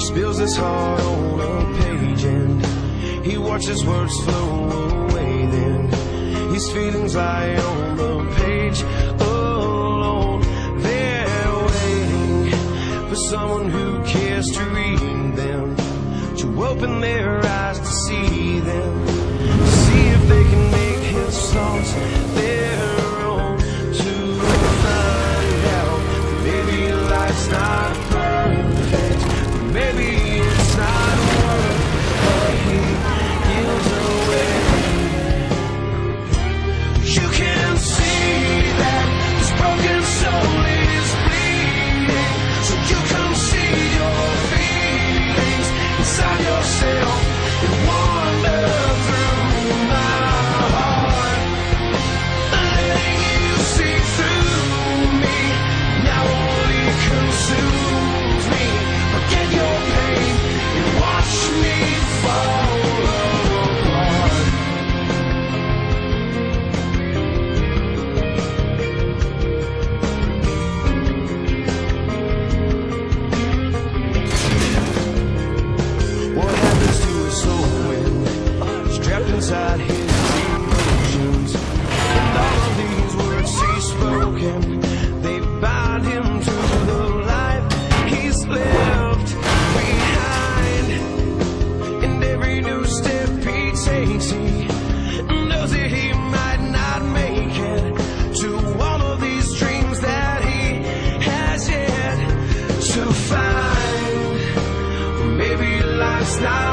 spills his heart on a page and he watches words flow away. Then his feelings lie on the page alone. They're waiting for someone who cares to read them, to open their eyes to see them, see if they can make his thoughts their own, to find out that maybe life's not perfect, maybe it's not worth what he gives away. You can see that his broken soul is bleeding, so you come see your feelings inside yourself and wander through my heart, letting you see through me. Now only consumes me. Forget your pain and watch me fall apart. What happens to his soul when he's trapped inside his emotions? And all of these words he's spoken, they bind him to the life he's left behind. And every new step he takes, he knows that he might not make it to all of these dreams that he has yet to find. Maybe life's not